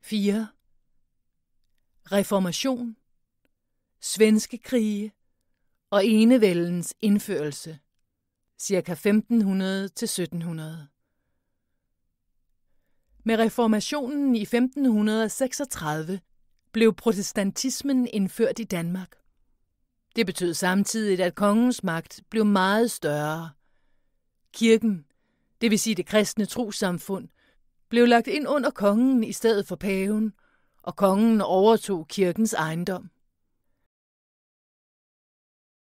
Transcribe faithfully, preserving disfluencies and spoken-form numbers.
fire. Reformation, svenske krige og enevældens indførelse, ca. femten hundrede til sytten hundrede. Med reformationen i femten seksogtredive blev protestantismen indført i Danmark. Det betød samtidig, at kongens magt blev meget større. Kirken, det vil sige det kristne trossamfund, blev lagt ind under kongen i stedet for paven, og kongen overtog kirkens ejendom.